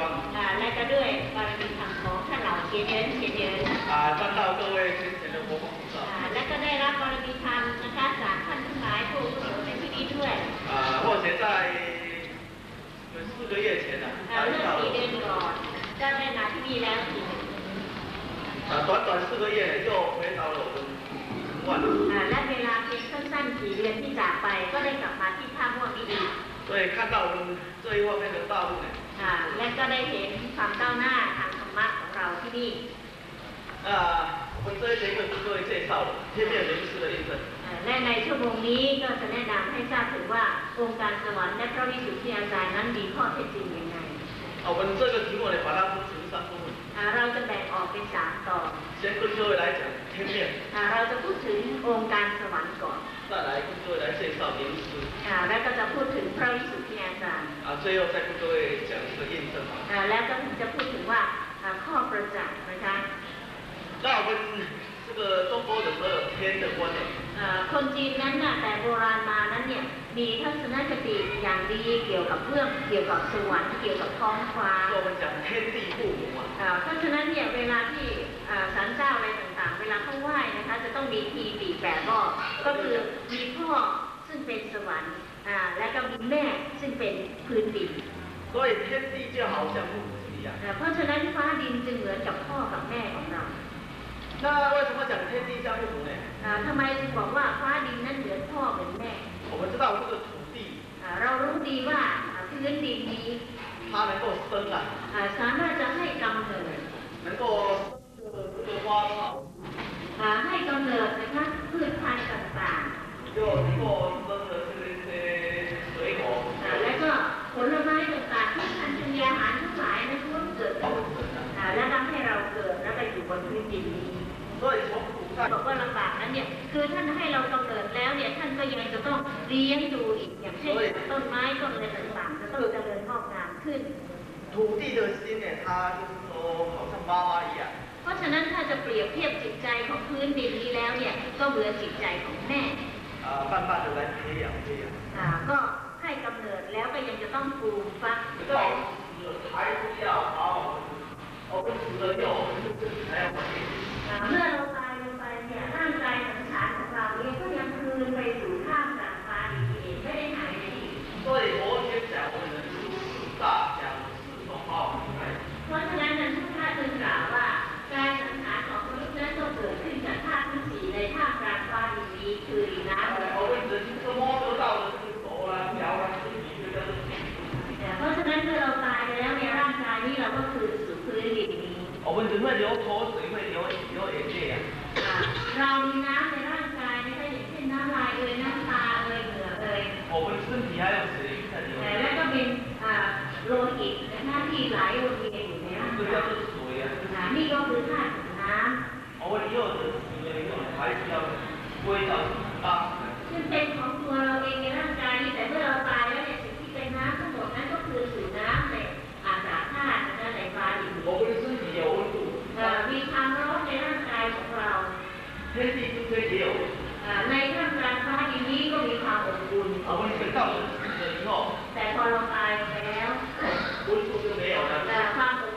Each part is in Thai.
และก็ด้วยบารมีธรรมของท่านเหล่าเทียนเยิน赚到各位先前的活菩萨และก็ได้รับบารมีธรรมนะคะจากท่านทั้งหลายผู้กุศลในที่นี้ด้วย或者在4个月前เมื่อ4 เดือนก่อนก็ได้มาที่นี่แล้วที短4个月又回到了我们城万และเวลาเพียงสั้นๆ4 เดือนที่จากไปก็ได้กลับมาที่ท่าม่วงนี้อีก所以看到我们这一方面的大陆呢และก็ได้เห็นความก้าวหน้าทางธรรมะของเราที่นี่我们这一节课是各位介绍的天面人士的印证และในชั่วโมงนี้ก็จะแนะนำให้ทราบถึงว่าองค์การสวรรค์และพระวิสุทธิอาจารย์นั้นมีข้อเท็จจริงยังไง我们这个题目呢把它分成3部分เราจะแบ่งออกเป็น3 ตอน先跟各位来讲天面เราจะพูดถึงองค์การสวรรค์ก่อน再来跟各位来介绍灵师แล้วก็จะพูดถึงพระวิสุทธิอาจารย์最后再跟各位讲一个验证แล้วก็จะพูดถึงว่าข้อประจักษ์นะคะ那我们这个中国人的天的观念คนจีนนั้นน่ะแต่โบราณมานั้นเนี่ยมีทัศนคติอย่างดีเกี่ยวกับเรื่องเกี่ยวกับสวรรค์เกี่ยวกับท้องฟ้า我们讲天地父母เพราะฉะนั้นเนี่ยเวลาที่ศาลเจ้าอะไรต่างๆเวลาเขาไหว้นะคะจะต้องมีทีปีแปดรอบก็คือมีพ่อซึ่งเป็นสวรรค์และก็มีแม่ซึ่งเป็นพื้นดิน所以天地就好像父母一样เพราะฉะนั้นฟ้าดินจึงเหมือนกับพ่อกับแม่ของเรา那为什么讲天地像父母呢ทำไมจึงบอกว่าฟ้าดินนั้นเหมือนพ่อเหมือนแม่我们知道这个土地เรารู้ดีว่าพื้นดินนี้它能够生สามารถจะให้กำเนิด能够这个花草ให้กำเนิดนะคะพืชพันธุ์ต่างๆ就能够生的这些水果และก็ผลไม้ต่างๆที่พันธุ์อาหารทั้งหลายนั้นล้วนเกิดและทำให้เราเกิดและไปอยู่บนพื้นดินนี้บอกว่าลำบากนั้นเนี่ยคือท่านให้เรากำเนิดแล้วเนี่ยท่านก็ยังจะต้องเลี้ยงดูอีกอย่างเช่นต้นไม้ต้นอะไรต่างๆจะต้องเจริญงอกงามขึ้น土地的心呢它就是说好像妈妈一样เพราะฉะนั้นถ้าจะเปรียบเทียบจิตใจของพื้นดินนี้แล้วเนี่ยก็เหมือนจิตใจของแม่慢慢的来培养ก็ให้กำเนิดแล้วก็ยังจะต้องปลูกฝัง还是要好我们死了以后还要เมื่อเราตายลงไปเนี่ยร่างกายสังขารของเราเนี่ยก็ยังคืนไปสู่ท่ามกลางฟ้าดินเองไม่ได้หายไป所以佛先讲我们是4大讲4种报เพราะฉะนั้นนั้นทุกท่านจึงกล่าวว่าการสังขารของมนุษย์นั้นต้องเกิดขึ้นจากธาตุทั้ง4ในท่ามกลางฟ้าดินนี้คือดินน้ำ我们人是摸得到的是手啦脚啦身体这个เพราะฉะนั้นเมื่อเราตายไปแล้วเนี่ยร่างกายนี้เราก็คือสู่พื้นดินนี้我们人会流口水会流眼泪เรามีน้ำในร่างกายนะคะอย่างเช่นน้ำลายน้ำตาเหงื่อ我们身体还有水在流แล้วก็เป็นโลหิตหน้าที่ไหลวนเวียนอยู่ในร่างกายนี่ก็คือธาตุน้ำ我们以后的体内还是要归到ซึ่งเป็นของตัวเราเองในร่างกายนี่แต่เมื่อเราตายแล้วเนี่ยสิ่งที่เป็นน้ำทั้งหมดนั้นก็คือสื่อน้ำในอาสาธาตุในฟ้าดิน我们的身体有温度มีความร้อนในร่างกายของเรา天地之间也有ในท่ามกลางฟ้าดินนี้ก็มีความอบอุ่น我们等到人死了以后แต่พอเราตายไปแล้ว温度就没有了ความอบอุ่น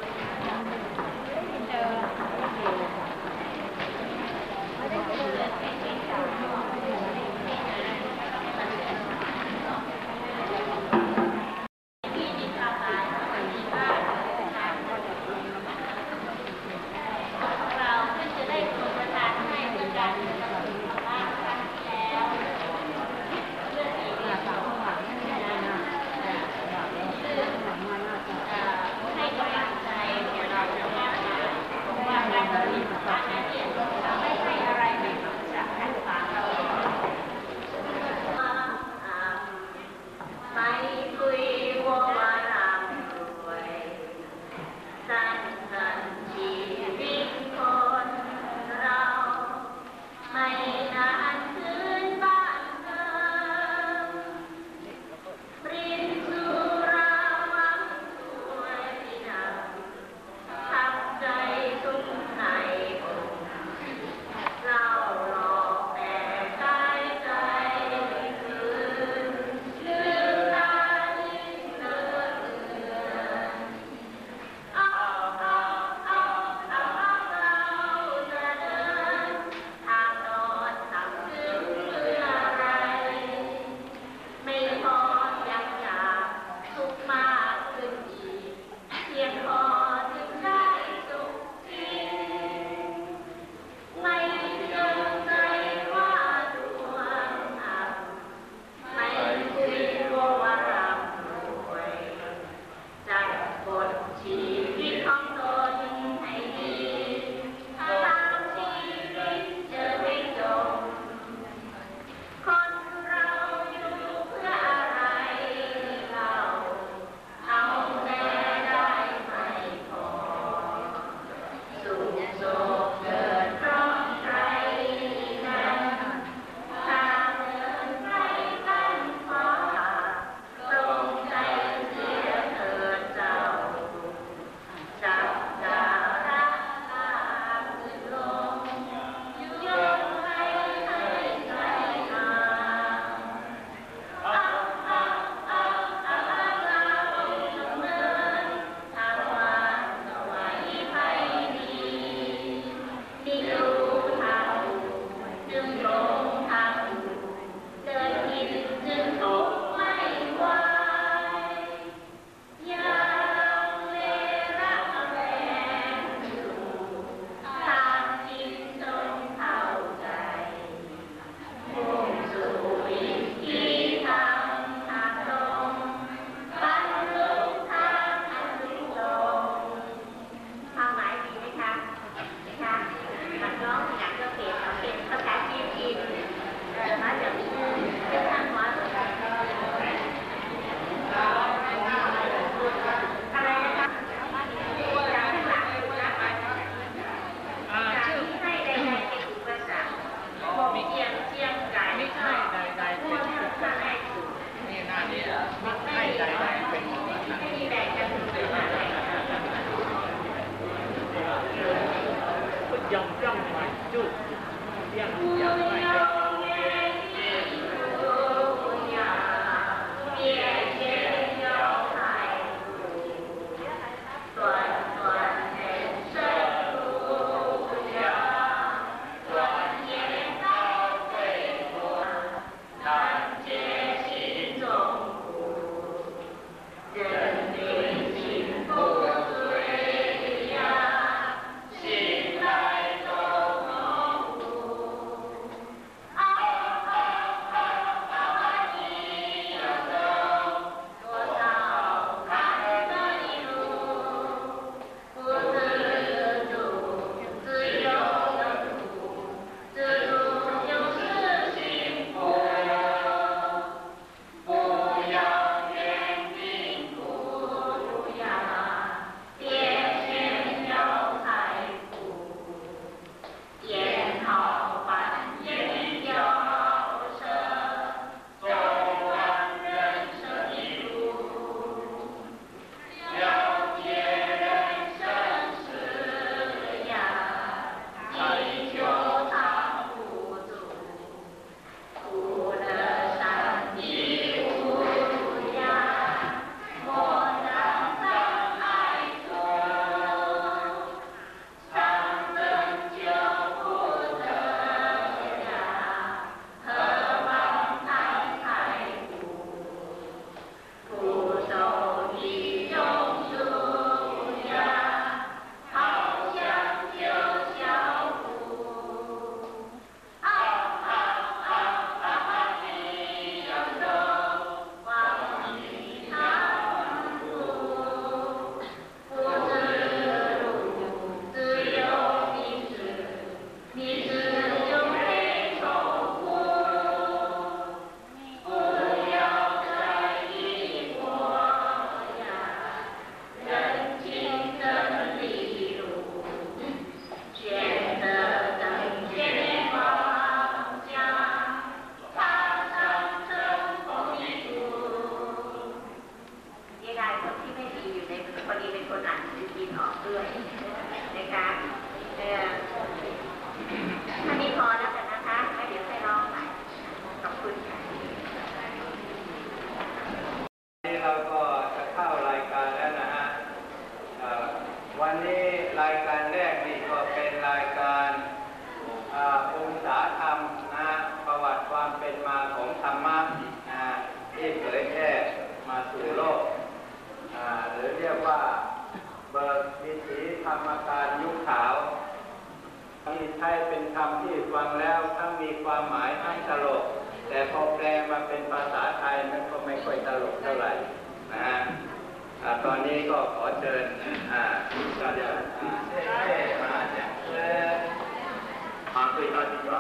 ขอเชิญ大家谢谢马讲师各位高兴早安，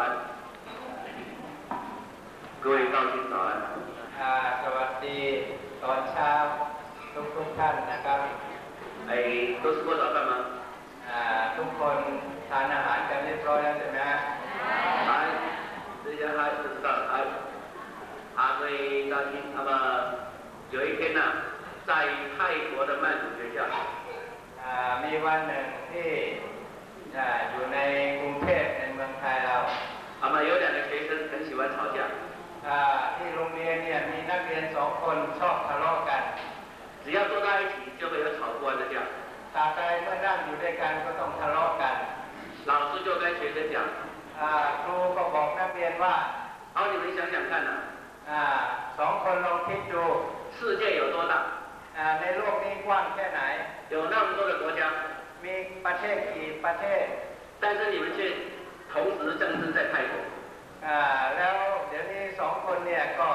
各位高兴早安。 สวัสดีตอนเช้าทุกท่านนะครับ都吃过早饭吗？ ทุกคนทานอาหารกันเรียบร้อยแล้วใช่ไหมฮะ这些还不知道各位高兴。那么有一天呢，在泰国的曼谷学校， มีวันหนึ่งที่อยู่ในกรุงเทพในเมืองไทยเรา有两个学生很喜欢吵架。 ที่โรงเรียนเนี่ยมีนักเรียน2 คนชอบทะเลาะกัน只要坐在一起，就会有吵不完的架。 ตราบใดเมื่อนั่งอยู่ด้วยกันก็ต้องทะเลาะกัน老师就跟学生讲， ครูก็บอกนักเรียนว่า你们想想看 2 คนลองคิดดู世界有多大？ ในโลกนี้กว้างแค่ไหน有那么多的国家， มีประเทศกี่ประเทศ但是你们却同时政治在泰国。 แล้วเดี๋ยวนี้2 คนเนี่ยก็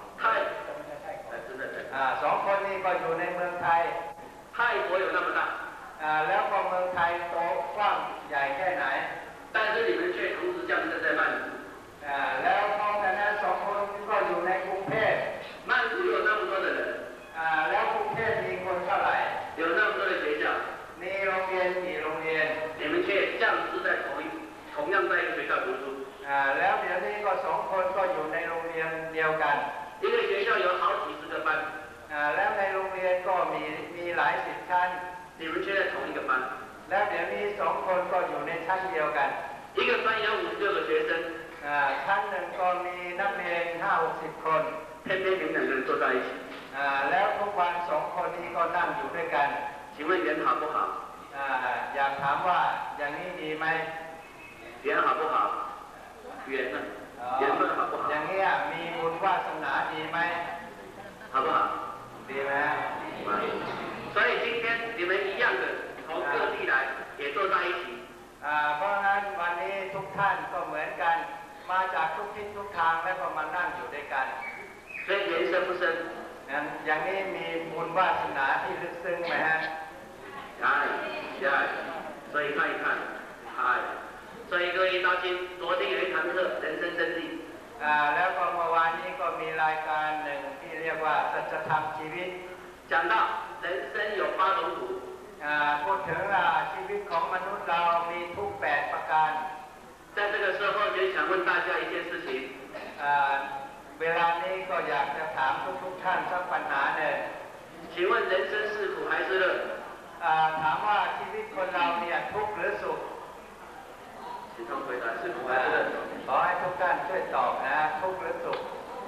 2 คนนี้ก็อยู่ในเมืองไทย泰国有那么大， แล้วก็เมืองไทยโตกว้างใหญ่แค่ไหน但是你们却同时降生在曼谷。 แล้วพร้อมกันนั้น2 คนก็อยู่ในกรุงเทพ曼谷有那么多的人， แล้วกรุงเทพมีคนเท่าไหร่有那么多的学校， มีโรงเรียนกี่โรงเรียน你们却降世在同样在一个学校读书。 แล้วเดี๋ยวนี้ก็2 คนก็อยู่ในโรงเรียนเดียวกัน一个学校有好几十个班， แล้วในโรงเรียนก็มีหลาย10 ชั้น你们却在同一个班。 แล้วเดี๋ยวนี้2 คนก็อยู่ในชั้นเดียวกัน一个班有56个学生， ชั้นหนึ่งก็มีนักเรียน50-60 คน偏偏你们2个人坐在一起。 แล้วทุกวัน2 คนนี้ก็นั่งอยู่ด้วยกัน请问缘好不好？ อยากถามว่าอย่างนี้ดีไหม缘好不好？缘呢？缘分好不好？ อย่างนี้มีบุญวาสนาดีไหม好不好？ ดีไหม所以今天你们一样的从各地来，也坐在一起。 เพราะงั้นวันนี้ทุกท่านก็เหมือนกันมาจากทุกทิศทุกทางแล้วก็มานั่งอยู่ด้วยกัน所以缘深不深？ อย่างนี้มีบุญวาสนาที่ลึกซึ้งไหมฮะใช่所以看一看所以各位高兴，昨天有一堂课人生真谛แล้วก็เมื่อวานนี้ก็มีรายการหนึ่งที่เรียกว่าสัจธรรมชีวิต讲到人生有8种苦พูดถึงชีวิตของมนุษย์เรามีทุก8 ประการ在这个时候就想问大家一件事情เวลานี้ก็อยากจะถามทุกท่านสักปัญหาหนึ่ง请问人生是苦还是乐ถามว่าชีวิตคนเราเนี่ยทุกข์หรือสุข请他回答是苦还是乐ขอให้ทุกท่านช่วยตอบนะทุกข์หรือสุข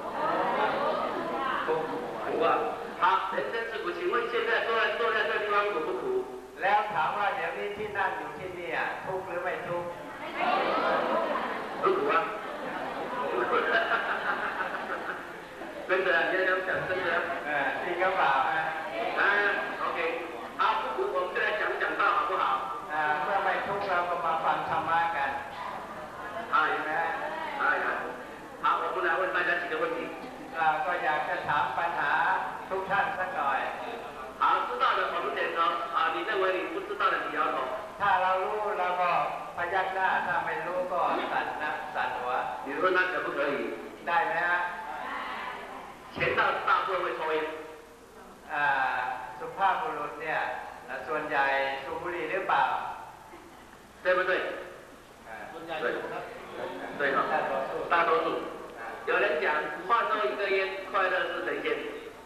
苦好人生是苦请问现在坐在这地方苦不苦แล้วถามว่าเดี๋ยวนี้ที่นั่งอยู่ที่นี่ทุกข์หรือไม่ทุกข์不苦真的你要讲真的จริงหรือเปล่า OK 好不苦我们就来讲道好不好เมื่อไม่ทุกข์เราก็มาฟังธรรมะกัน好我们来问大家几个问题ก็อยากจะถามปัญหาทุกท่านสักหน่อย好知道的我们点头你认为你不知道的你摇头ถ้าเรารู้เราก็พยักหน้าถ้าไม่รู้ก็สั่นหัว你说那可不可以ได้ไหมฮะ前道大部分会抽烟สุภาพบุรุษเนี่ยส่วนใหญ่สูบบุหรี่หรือเปล่า对不对对哈大多数有人讲话抽一个烟快乐是神仙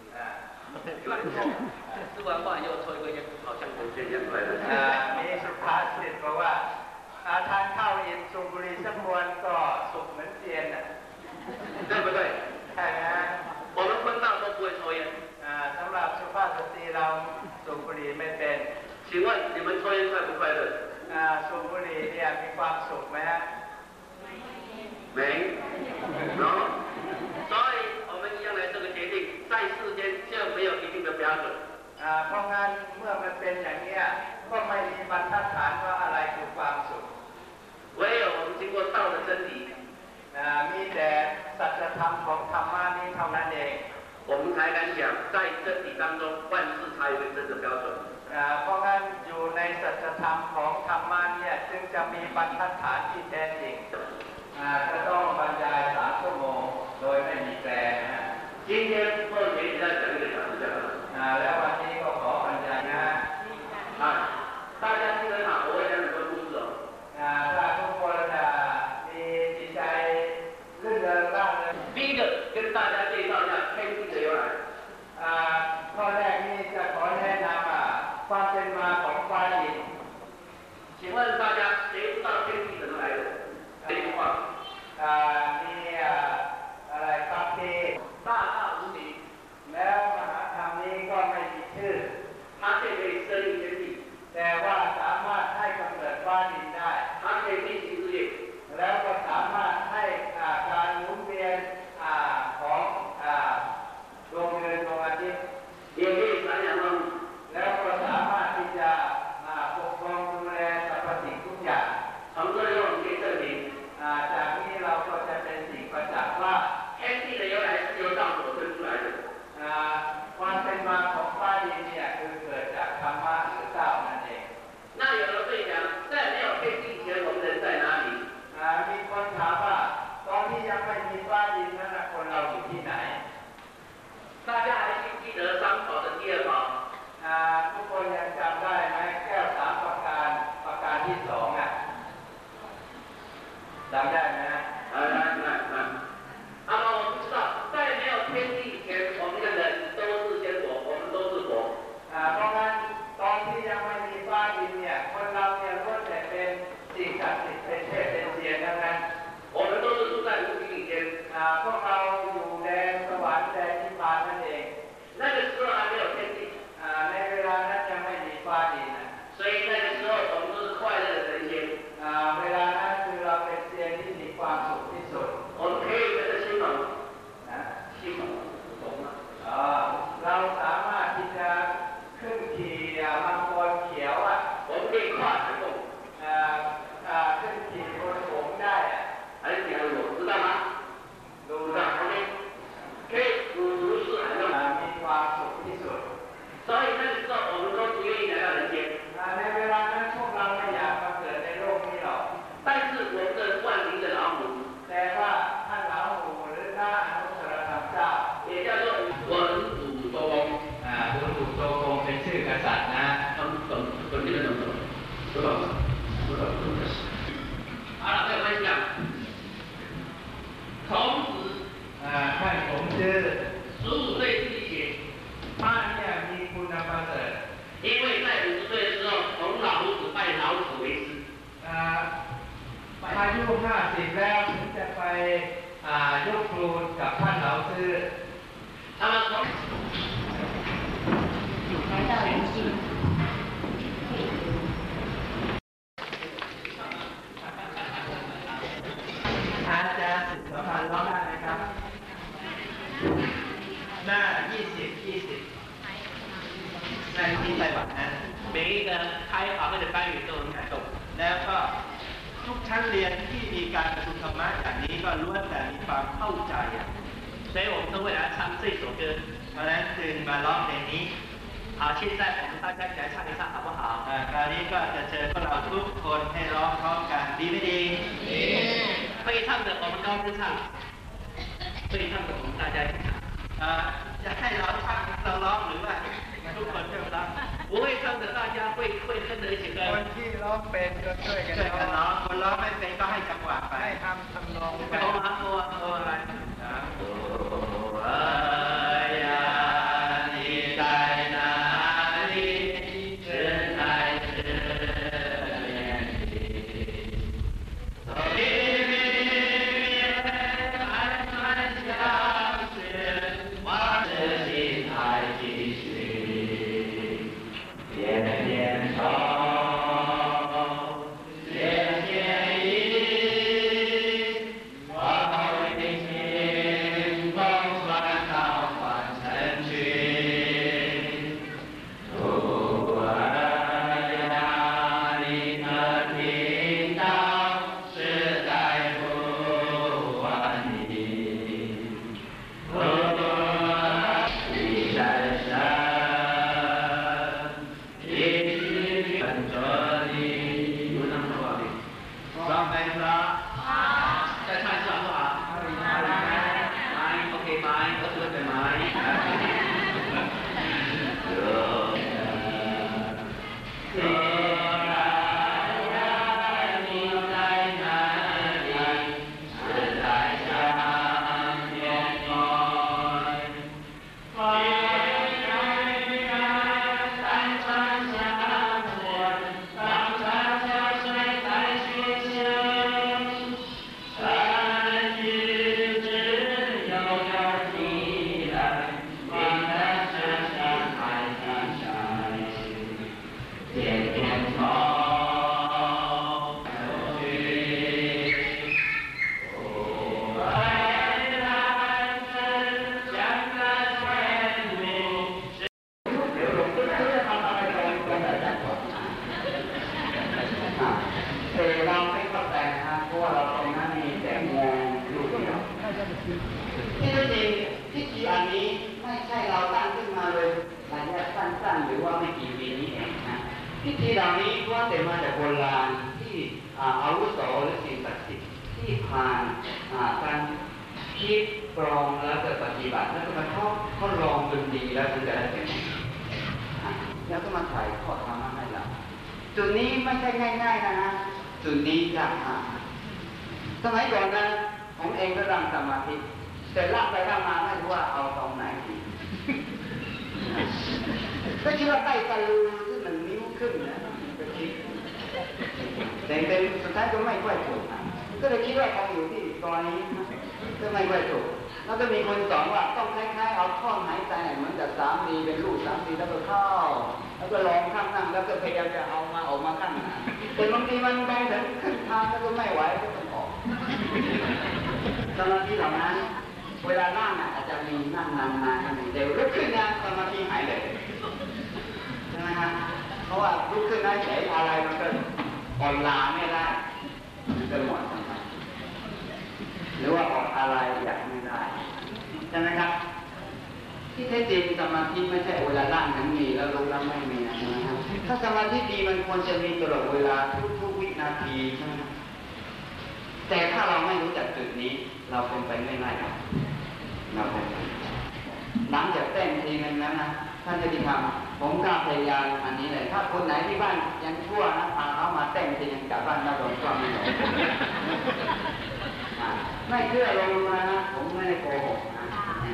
吃完饭又抽一个烟好像神仙一样快乐มีสุภาษิตบอกว่าทานข้าวอิ่มสูบบุหรี่สักมวนก็สุขเหมือนเซียน对不对ใช่ไหม我们荤道都不会抽烟สำหรับสุภาพสตรีเราสูบบุหรี่ไม่เป็น请问你们抽烟快不快乐สูบบุหรี่เนี่ยมีความสุขไหมฮะ没所以我们一样来这个决定在世间就没有一定的标准เพราะงั้นเมื่อมันเป็นอย่างนี้ก็ไม่มีบรรทัดฐานว่าอะไรคือความสุข唯有我们经过道的真理มีแต่สัจธรรมของธรรมะนี้เท่านั้นเอง我们才敢讲在真理当中万事才有一个真的标准เพราะงั้นอยู่ในสัจธรรมของธรรมะเนี่ยจึงจะมีบรรทัดฐานที่แท้จริงจะต้องบรรยาย3 ชั่วโมงโดยไม่มีแปลนะฮะ今天或者给大家讲1个小时就好了。 แล้ววันนี้ก็ขอบรรยายนะ大家听得好，我会讲很多故事哦。 ถ้าทุกคนมีจิตใจรื่นเริงร่าเริง第一个跟大家介绍一下天地的由来。 ข้อแรกนี่จะขอแนะนำความเป็นมาของฟ้าดิน请问大家谁知道天地怎么来的？这句话。 มีอะไรครับที่大大无名， แล้วมหาธรรมนี้ก็ไม่มีชื่อ它却可以生育天地， แต่ว่าสามารถให้กำเนิดฟ้าดินได้它可以进行日月， แล้วก็สามารถให้การหมุนเวียนของดวงเดือนดวงอาทิตย์也可以传扬万物， แล้วก็สามารถที่จะปกครองดูแลสรรพสิ่งทุกอย่าง从这里我们可以证明， จากนี้เราก็จะเป็นสิ่งประจักษ์ว่า天地的由来是由道所生出来的。 ความเป็นมาของฟ้าดินเนี่ยคือเกิดจากธรรมะหรือเจ้านั่นเอง那有人会讲，在没有天地以前，我们人在哪里？ มีคนถามว่าตอนที่ยังไม่มีฟ้าดินนั้นคนเราอยู่ที่ไหน大家还记得三宝的第二宝？ ทุกคนยังจำได้ไหมแก้ว3 ประการที่2จำได้ไหม那么我们知道，在没有天地以前，我们的人都是仙佛，我们都是佛。 เพราะงั้นตอนที่ยังไม่มีฟ้าดินเนี่ยคนเราเนี่ยล้วนแต่เป็นสิ่งศักดิ์สิทธิ์เป็นเทพเป็นเซียนทั้งนั้น我们都是住在无形里间。 พวกเราอยู่แดนสวรรค์แดนนิพพานนั่นเอง那个时候还没有天地。 ในเวลานั้นยังไม่มีฟ้าดิน所以那个时候我们都是快乐的人间。 เวลานั้นคือเราเป็นเซียนที่มีความสุขที่สุด我们可以跟着新郎，新郎，懂吗？ เราสามารถที่จะขึ้นขี่มังกรเขียว我们可以跨成龙， ขึ้นขี่บนหงส์ได้还是讲我知道吗？ ดู知道，OK，可以五如是海中。 มีความสุขที่สุด所以那个时候我们都不愿意来到人间。 ในเวลานั้นพวกเราไม่อยากมาเกิดในโลกนี้หรอก但是我们的万灵的老母， แต่ว่าท่านlão母หรือท่านอนุสรธรรมเจ้า也叫做文武周公。 文武周公เป็นชื่อกษัตริย์นะ本地的什么？不懂。好了，再分享。孔子， ท่านผมชื่อ 15岁自己写， ท่านเนี่ยมีคุณประเสริฐ因为在50岁的时候，从老夫子拜老子为师。 อายุ50แล้วถึงจะไปยกครูกับท่านเหลาซื่อ那么从来到人性อาจารย์สุภพันธ์ร้องได้ไหมครับหน้า20หน้าที่ไต้หวันนะ每一个开法会的班语都很感动。 แล้วก็ทุกชั้นเรียนที่มีการประชุมธรรมะอย่างนี้ก็ล้วนแต่มีความเข้าใจ所以我们都会来唱这首歌。 เพราะฉะนั้นจึงมาร้องเพลงนี้好，现在我们大家一起来唱一唱，好不好？ คราวนี้ก็จะเชิญพวกเราทุกคนให้ร้องพร้อมกันดีไม่ดี会唱的我们高声唱，会唱的我们大家一起唱。 จะให้เรา唱เราร้องหรือว่าทุกคนช่วยร้อง不会唱的大家会跟着一起歌。 คนที่ร้องเป็นก็ช่วยกันร้องคนร้องไม่เป็นก็ให้จังหวะไปให้ทำนองไปโอ้อะไรสั้นๆหรือว่าไม่กี่ปีนี้เองนะพิธีเหล่านี้ล้วนแต่มาจากโบราณที่อาวุโสหรือสิ่งศักดิ์สิทธิ์ที่ผ่านการคิดกรองแล้วก็ปฏิบัติแล้วก็มาทดลองจนดีแล้วถึงจะได้เป็นแล้วก็มาถ่ายทอดธรรมะให้เราจุดนี้ไม่ใช่ง่ายๆนะจุดนี้ยากมากสมัยก่อนนะผมเองก็นั่งสมาธิแต่ร่างไปร่างมาไม่รู้ว่าเอาตรงไหนดีก็คิดว่าใต้ตะลือที่มันนิ้วขึ้นนะก็คิดแต่สุดท้ายก็ไม่ค่อยถูกก็เลยคิดว่าคงอยู่ที่ตอนนี้ก็ไม่ค่อยถูกแล้วก็มีคนสอนว่าต้องคล้ายๆเอาท่อนหายใจเหมือนกับ3Dเป็นรูป3Dแล้วก็เข้าแล้วก็ลองข้างนั่งแล้วก็พยายามจะเอามาออกมาข้างหน้าแต่บางทีมันไปถึงขึ้นทางแล้วก็ไม่ไหวก็ต้องออกสมาธิเหล่านั้นเวลานั่งอาจจะมีนั่งนานๆเดี๋ยวลุกขึ้นนะสมาธิหายเลยใช่ไหมฮะเพราะว่าลุกขึ้นได้เฉยอะไรมันก็อ่อนล้าไม่ได้มันจะหมดสมาธิหรือว่าออกอะไรอยากไม่ได้ใช่ไหมครับที่แท้จริงสมาธิไม่ใช่เวลานั่งทั้งมีแล้วลุกแล้วไม่มีนะครับถ้าสมาธิดีมันควรจะมีตลอดเวลาทุกวินาทีใช่ไหมแต่ถ้าเราไม่รู้จักจุดนี้เราเป็นไปไม่ได้ครับเราเป็นไปหลังจากเต้นทีนึงแล้วนะท่านจะดีทำผมกล้าพยายามอันนี้เลยถ้าคนไหนที่บ้านยังชั่วนะพาเขามาเต้นทีนึงกลับบ้านมาลงก็ไม่หลงไม่เชื่อลงมานะผมไม่ได้โกหกนะ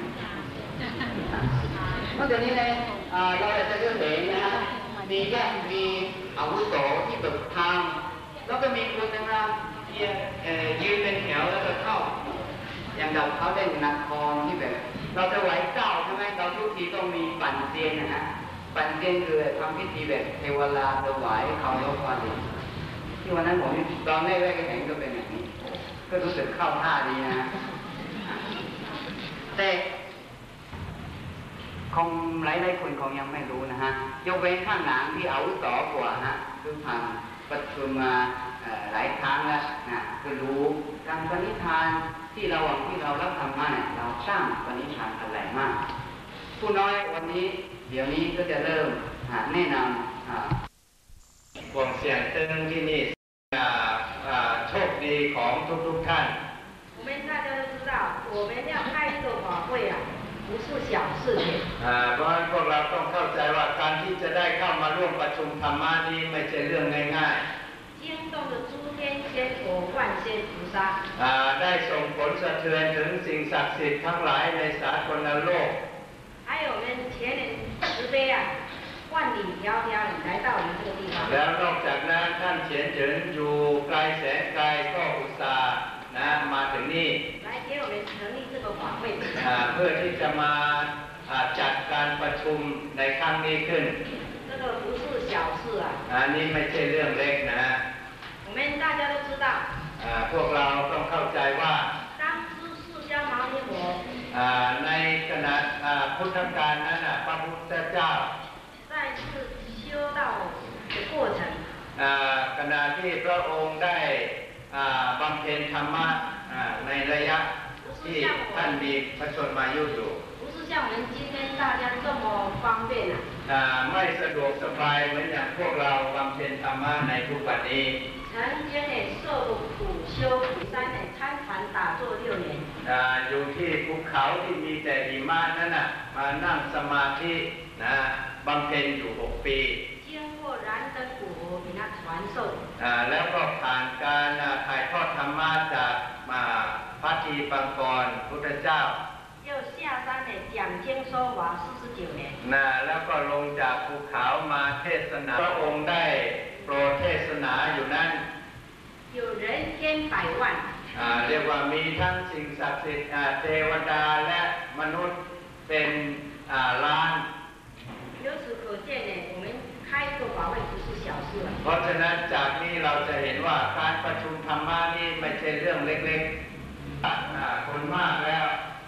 นอกจากนี้เลยเราจะเห็นนะฮะมีอาวุโสที่แบบทำแล้วก็มีคนนะครับยืนเป็นแถวแล้วก็เข้าอย่างเราเขาได้นักครที่แบบเราจะไหวเจ้าใช่ไหมเราทุกทีต้องมีปั่นเซียนนะฮะปั่นเซียนคือทำพิธีแบบเทวราถวายเขายกความดีที่วันนั้นผมตอนแรกก็เห็นก็เป็นอย่างนี้ก็รู้สึกเข้าท่าดีนะแต่คงหลายคนคงยังไม่รู้นะฮะยกเว้นข้างหลังที่อาวุโสกว่าฮะคือผ่านประชุมมาหลายครั้งแล้วนะคือรู้การปณิธานที่เรารับธรรมะเนี่ยเราสร้างปณิธานอะไรมากผู้น้อยวันนี้เดี๋ยวนี้ก็จะเริ่มแนะนำวงเสียงตึงที่นี่โชคดีของทุกท่าน我们大家都知道我们要开一个法会啊不是小事情เพราะฉะนั้นพวกเราต้องเข้าใจว่าการที่จะได้เข้ามาร่วมประชุมธรรมะนี้ไม่ใช่เรื่องง่ายๆ惊动了诸天仙佛万仙菩萨ได้ส่งผลสะเทือนถึงสิ่งศักดิ์สิทธิ์ทั้งหลายในสากลโลก还有我们前人慈悲啊万里迢迢来到我们这个地方แล้วนอกจากนั้นท่านเฉียนเฉินอยู่ไกลแสนไกลก็อุตส่าห์นะมาถึงนี่เพื่อที่จะมาจัดการประชุมในครั้งนี้ขึ้นอันนี้ไม่ใช่เรื่องเล็กนะพวกเราต้องเข้าใจว่าในขณะพุทธกาลนั้นพระพุทธเจ้าขณะที่พระองค์ได้บำเพ็ญธรรมะในระยะที่ท่านมีพระชนมายุอยู่ไม่สะดวกสบายเหมือนอย่างพวกเราบำเพ็ญธรรมะในทุกวันนี้อยู่ที่ภูเขาที่มีแต่หิมะนั่นน่ะมานั่งสมาธินะบำเพ็ญอยู่6 ปีแล้วก็ผ่านการถ่ายทอดธรรมะจากพระทีปังกรพุทธเจ้าแล้วก็ลงจากภูเขามาเทศนาพระองค์ได้โปรดเทศนาอยู่นั้นเรียกว่ามีทั้งสิ่งศักดิ์สิทธิ์เทวดาและมนุษย์เป็นล้านเพราะฉะนั้นจากนี้เราจะเห็นว่าการประชุมธรรมะนี่ไม่ใช่เรื่องเล็กๆคนมากแล้ว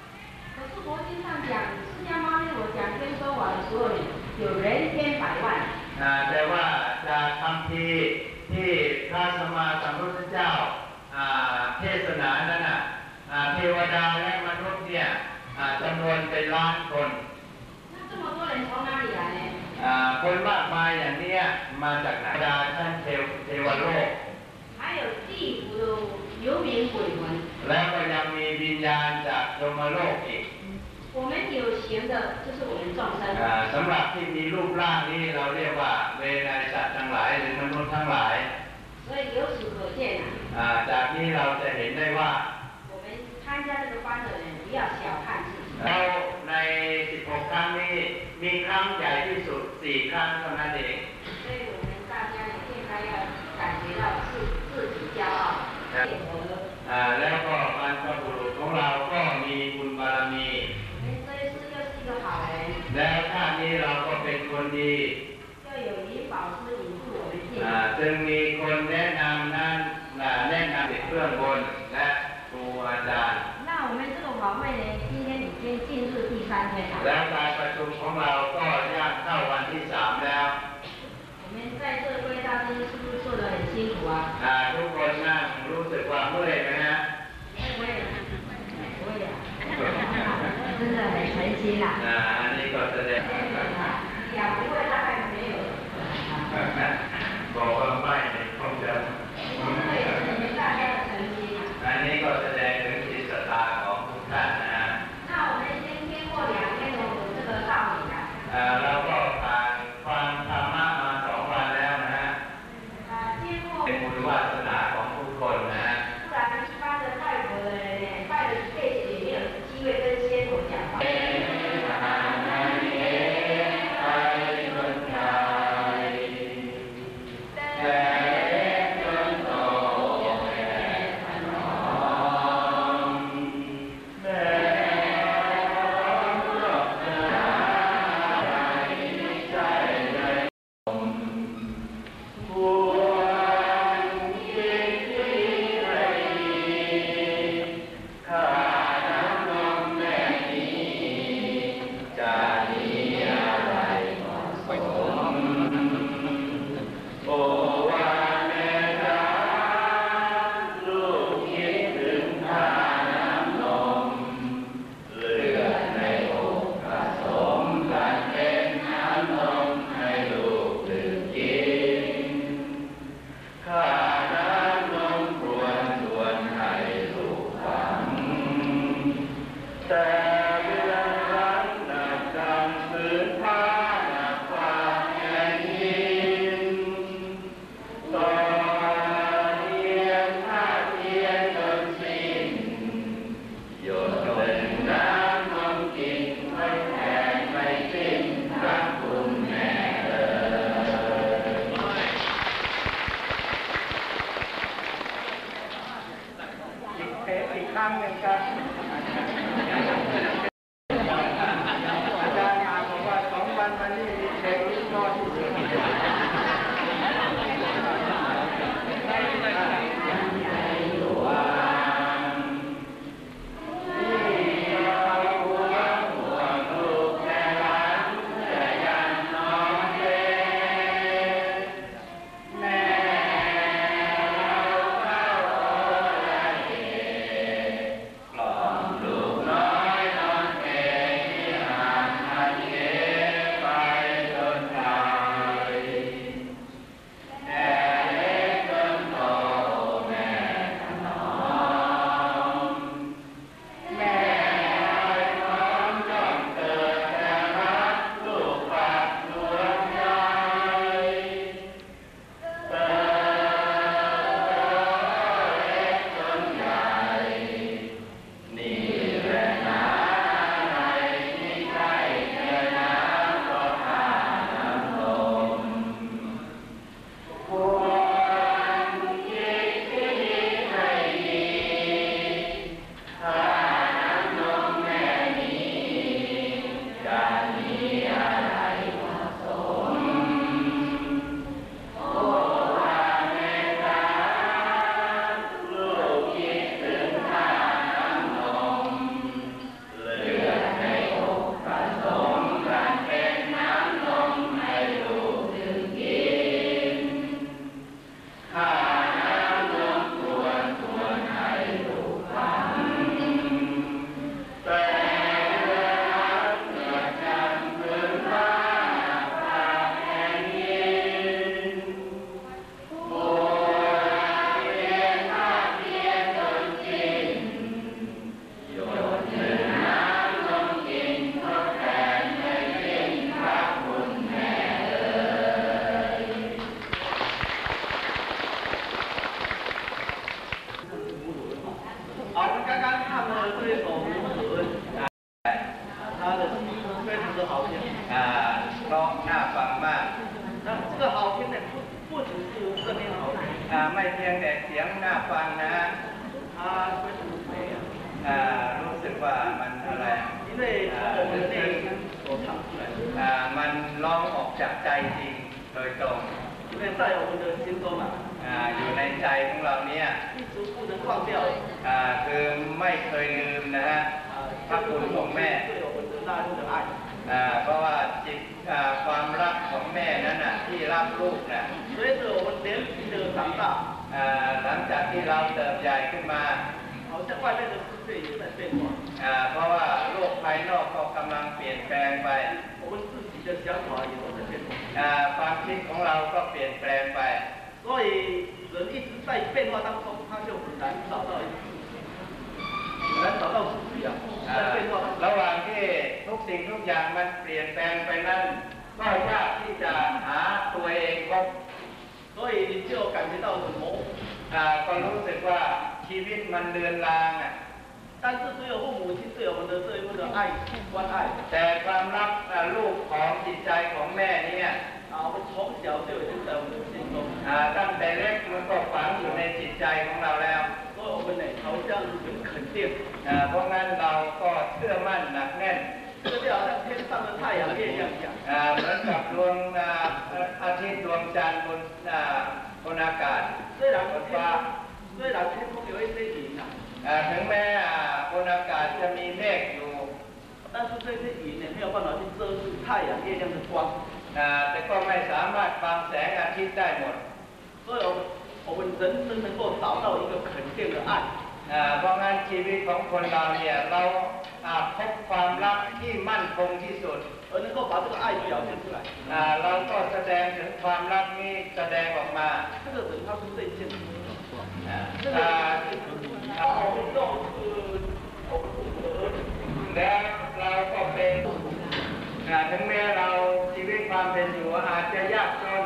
แต่ว่าจากคำพีที่พระสัมมาสัมพุทธเจ้าเทศนานั้นเทวดาและมนุษย์เนี่ยจำนวนเป็นล้านคนคนมากมายอย่างเนี้ยมาจากไหนดาชั้นเทวโลก还有地府的游民鬼魂แล้วก็ยังมีวิญญาณจากยมโลกอีก我们有形的就是我们众生สำหรับที่มีรูปร่างนี้เราเรียกว่าเวไนยสัตว์ทั้งหลายหรือมนุษย์ทั้งหลาย所以由此可见จากนี้เราจะเห็นได้ว่า我们参加这个班的人不要小看自己เราใน16ครั้งนี้มีครั้งใหญ่ที่สุด4ครั้งเท่านั้นเอง所以我们大家呢应该要感觉到自己骄傲แล้วก็บรรพบุรุษของเราก็มีบุญบารมีแล้วชาตินี้เราก็เป็นคนดีจึงมีคนแนะนำนั้นแนะนำเบื้องบนและครูอาจารย์แล้วการประชุมของเราก็ย่างเข้าวันที่3แล้วทุกคนนั่งรู้สึกว่าเมื่อยไหมฮะ真的很诚心啦。 อันนี้ก็แสดงบอกว่าไม่คงจะอันนี้ก็แสดงถึงจิตศรัทธาของทุกท่านนะฮะเราก็ผ่านฟังธรรมะมา2 วันแล้วนะฮะเป็นบุญวาสนาของทุกคนนะฮะ好听ร้องน่าฟังมาก那这个好听呢，不只是声音好听， ไม่เพียงแต่เสียงน่าฟังนะ它会很美รู้สึกว่ามันอะไร因为从我们的内心所唱出来的， มันร้องออกจากใจจริงโดยตรง因为在我们的心中อยู่ในใจของเราเนี่ย一直不能忘掉คือไม่เคยลืมนะฮะพระคุณของแม่对我们的大人的爱。 เพราะว่าจิตความรักของแม่นั้นที่รับลูกนะ随着我们年纪的长大หลังจากที่เราเติบใหญ่ขึ้นมา好像外面的世界也在变化เพราะว่าโลกภายนอกก็กำลังเปลี่ยนแปลงไป我们自己的想法也都在变化ความคิดของเราก็เปลี่ยนแปลงไป所以人一直在变化当中他就很难找到一个很难找到自己在变化当中ระหว่างที่ทุกสิ่งทุกอย่างมันเปลี่ยนแปลงไปนั้นก็ยากที่จะหาตัวเองพบ所以你就感觉到很模糊ก็รู้สึกว่าชีวิตมันเลือนลาง但是只有父母亲对我们的这一份的爱关爱แต่ความรักลูกของจิตใจของแม่เนี่ย我们从小就已经在我们的心中ตั้งแต่เล็กมันก็ฝังอยู่ในจิตใจของเราแล้ว所以我们呢好像很肯定เพราะงั้นเราก็เชื่อมั่นหนักแน่น这个就好像天上的太阳月亮一样เหมือนกับดวงอาทิตย์ดวงจันทร์บนอากาศบนฟ้า虽然天空有一些云ถึงแม้บนอากาศจะมีเมฆอยู่但是这些云呢没有办法去遮住太阳月亮的光แต่ก็ไม่สามารถบังแสงอาทิตย์ได้หมด所以我们人生能够找到一个肯定的爱เพราะงั้นชีวิตของคนเราเนี่ยเราพบความรักที่มั่นคงที่สุด而能够把这个爱表现出来เราก็แสดงถึงความรักนี้แสดงออกมา这个人他是最现实这个แล้วเราก็เป็นถึงแม้เราชีวิตความเป็นอยู่อาจจะยากจน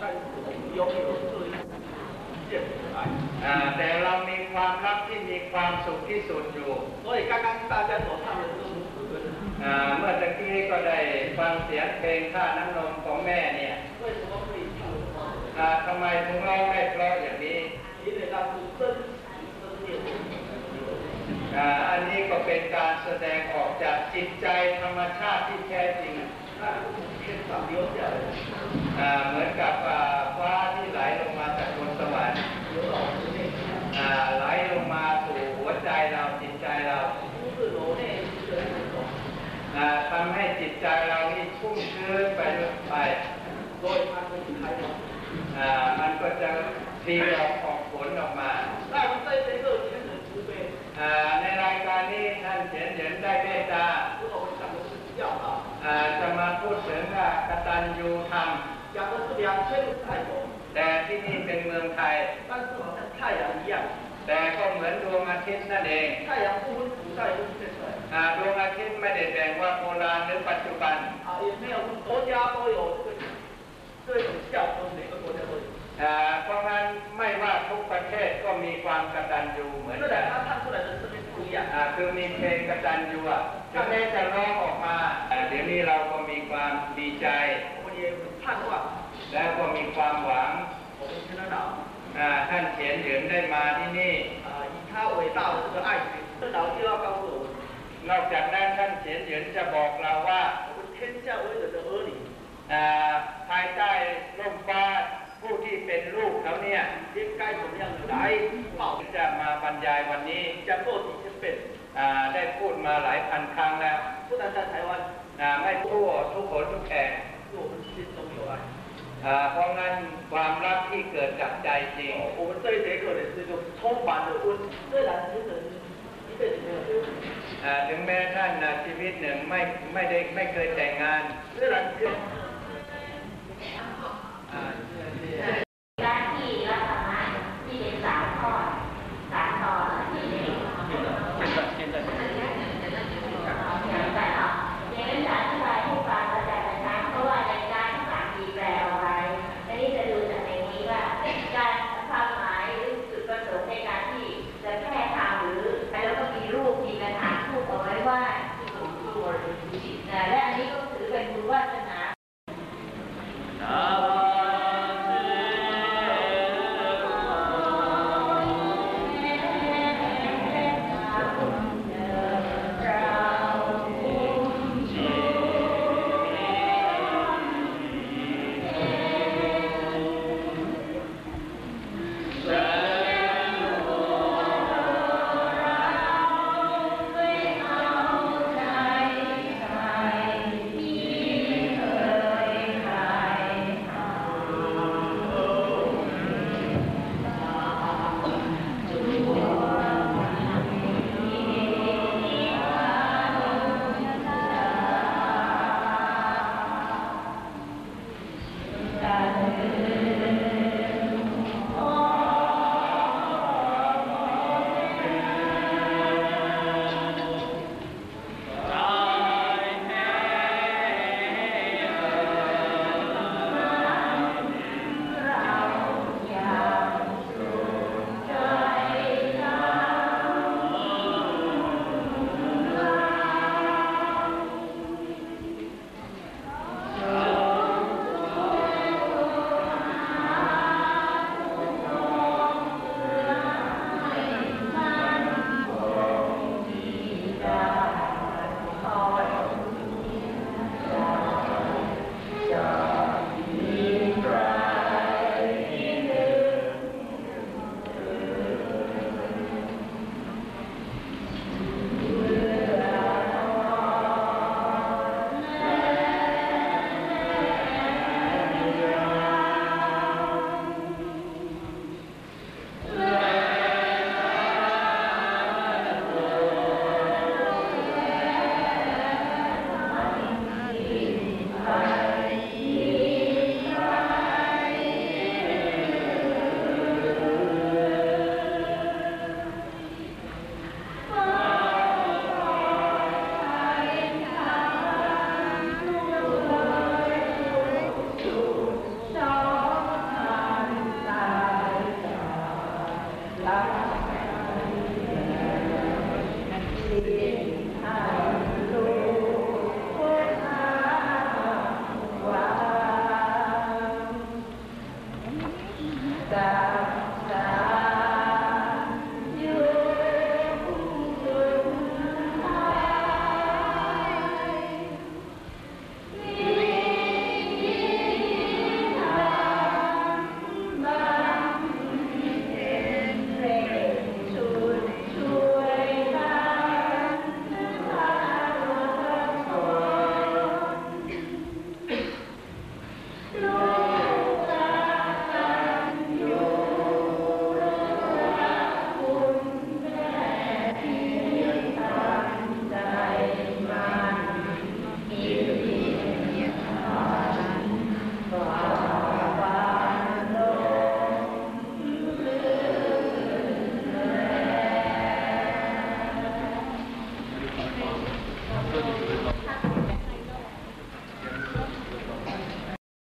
แต่เรามีความรักที่มีความสุขที่สุดอยู่所以刚刚大家所唱的这首歌เมื่อตะกี้ก็ได้ฟังเสียงเพลงค่าน้ำนมของแม่เนี่ยทำไมถึงร้องได้เพราะอย่างนี้อันนี้ก็เป็นการแสดงออกจากจิตใจธรรมชาติที่แท้จริงเหมือนกับฟ้าที่ไหลลงมาจากบนสวรรค์ไหลลงมาสู่หัวใจเราจิตใจเราทำให้จิตใจเรานี่ชุ่มชื้นไปมันก็จะพลีออกผลออกมาในรายการนี้ท่านเขียนเหยินได้เมตตาจะมาพูดถึงกตัญญูธรรมแต่ที่นี่เป็นเมืองไทยแต่ก็เหมือนดวงอาทิตย์นั่นเองดวงอาทิตย์ไม่ได้แบ่งว่าโบราณหรือปัจจุบันเพราะงั้นไม่ว่าทุกประเทศก็มีความกตัญญูเหมือนกันคือมีเพลงกตัญญูถึงแม้จะร้องออกมาเดี๋ยวนี้เราก็มีความดีใจแล้วก็มีความหวังท่านเขียนเหยินได้มาที่นี่นอกจากนั้นท่านเขียนเหยินจะบอกเราว่าภายใต้ร่มฟ้าผู้ที่เป็นลูกเขาเนี่ยจะมาบรรยายวันนี้ได้พูดมาหลายพันครั้งแล้วไม่ทั่วทุกคนทุกแห่งเพราะงั้นความรักที่เกิดจากใจจริงถึงแม้ท่านชีวิตหนึ่งไม่เคยแต่งงานหน้าที่และธรรมะที่เป็น3 ข้อ 3 ตอนที่เด็กอย่างนั้นจะอธิบายให้ฟังประจักษ์นะคะเพราะว่าในการทั้ง3มีแปลเอาไว้และนี่จะดูจากในนี้ว่าการความหมายหรือจุดประสงค์ในการที่จะแค่ทำหรือแล้วก็มีรูปมีกระถางพูดเอาไว้ว่าและอันนี้ก็ถือเป็นตา